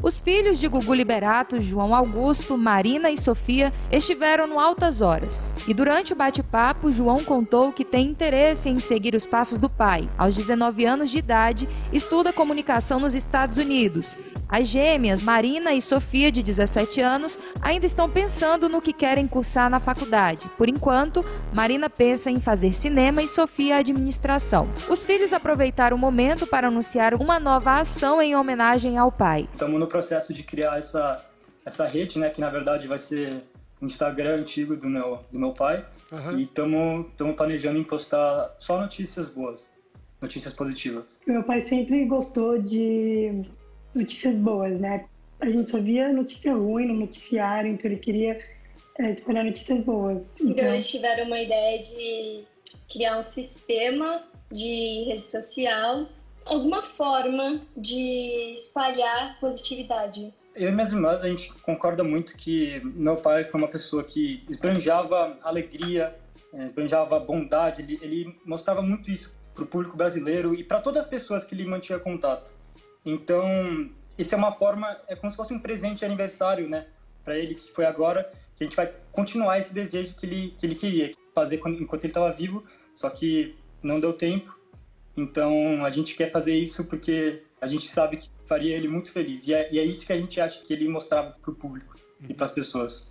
Os filhos de Gugu Liberato, João Augusto, Marina e Sofia, estiveram no Altas Horas. E durante o bate-papo, João contou que tem interesse em seguir os passos do pai. Aos 19 anos de idade, estuda comunicação nos Estados Unidos. As gêmeas, Marina e Sofia, de 17 anos, ainda estão pensando no que querem cursar na faculdade. Por enquanto, Marina pensa em fazer cinema e Sofia administração. Os filhos aproveitaram o momento para anunciar uma nova ação em homenagem ao pai. Estamos no processo de criar essa rede, né, que na verdade vai ser um Instagram antigo do meu pai. E estamos planejando em postar só notícias boas, notícias positivas. Meu pai sempre gostou de notícias boas, né? A gente só via notícia ruim no noticiário, então ele queria espalhar notícias boas. Então eles tiveram uma ideia de criar um sistema de rede social, alguma forma de espalhar positividade. Eu e minhas irmãs, a gente concorda muito que meu pai foi uma pessoa que esbanjava alegria, esbanjava bondade, ele mostrava muito isso para o público brasileiro e para todas as pessoas que ele mantinha contato. Então, isso é uma forma, é como se fosse um presente de aniversário, né, para ele, que foi agora, que a gente vai continuar esse desejo que ele queria fazer enquanto ele estava vivo, só que não deu tempo. Então, a gente quer fazer isso porque a gente sabe que faria ele muito feliz. E é isso que a gente acha que ele mostrava para o público e para as pessoas.